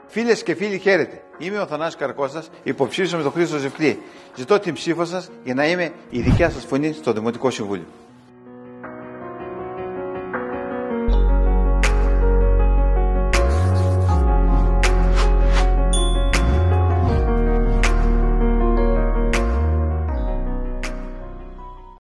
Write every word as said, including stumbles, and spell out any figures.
Φίλες και φίλοι, χαίρετε. Είμαι ο Θανάσης Καρακώστας, υποψήφιος με τον Χρήστο Ζευκλή. Ζητώ την ψήφο σας για να είμαι η δικιά σας φωνή στο Δημοτικό Συμβούλιο.